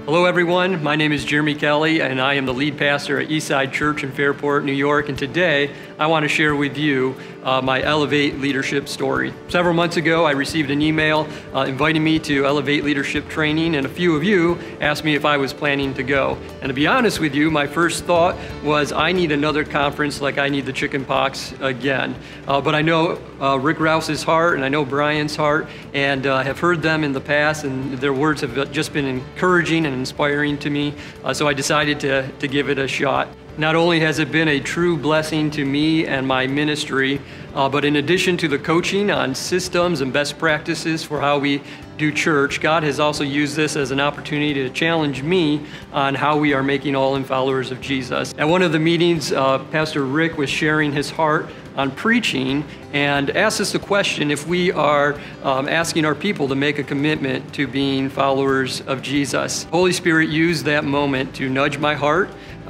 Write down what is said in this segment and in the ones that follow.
Hello everyone, my name is Jeremy Kelly and I am the lead pastor at Eastside Church in Fairport, New York, and today I want to share with you my Elevate Leadership story. Several months ago I received an email inviting me to Elevate Leadership training, and a few of you asked me if I was planning to go. And to be honest with you, my first thought was I need another conference like I need the chicken pox again. But I know Rick Rouse's heart and I know Brian's heart, and have heard them in the past, and their words have just been encouraging and inspiring to me, so I decided to give it a shot. Not only has it been a true blessing to me and my ministry, but in addition to the coaching on systems and best practices for how we do church, God has also used this as an opportunity to challenge me on how we are making all in followers of Jesus. At one of the meetings, Pastor Rick was sharing his heart on preaching and asked us the question if we are asking our people to make a commitment to being followers of Jesus. Holy Spirit used that moment to nudge my heart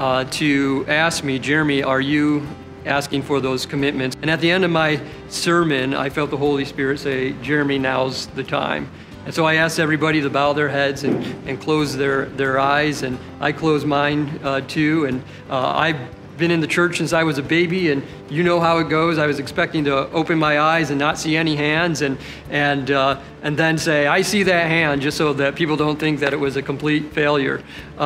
to ask me, Jeremy, are you asking for those commitments? And at the end of my sermon, I felt the Holy Spirit say, Jeremy, now's the time. And so I asked everybody to bow their heads and close their eyes, and I closed mine too. And I've been in the church since I was a baby, and you know how it goes. I was expecting to open my eyes and not see any hands, and then say, I see that hand, just so that people don't think that it was a complete failure.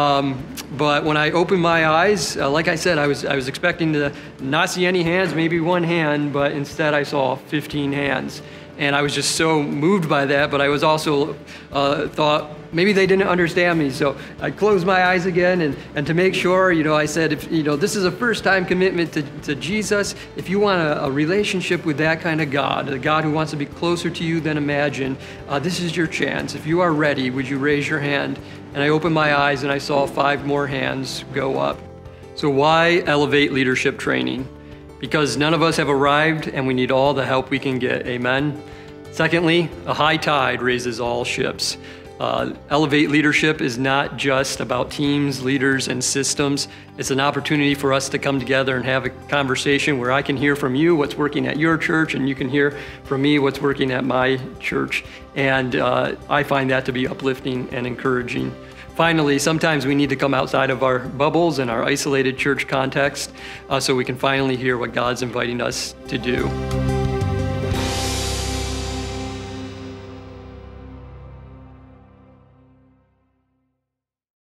But when I opened my eyes, like I said, I was expecting to not see any hands, maybe one hand, but instead I saw 15 hands. And I was just so moved by that, but I was also thought maybe they didn't understand me. So I closed my eyes again, and to make sure, I said, if this is a first-time commitment to Jesus, if you want a relationship with that kind of God, a God who wants to be closer to you than imagine, this is your chance. If you are ready, would you raise your hand? And I opened my eyes and I saw 5 more hands go up. So why Elevate Leadership Training? Because none of us have arrived and we need all the help we can get, amen? Secondly, a high tide raises all ships. Elevate Leadership is not just about teams, leaders, and systems. It's an opportunity for us to come together and have a conversation where I can hear from you what's working at your church, and you can hear from me what's working at my church. And I find that to be uplifting and encouraging. Finally, sometimes we need to come outside of our bubbles and our isolated church context so we can finally hear what God's inviting us to do.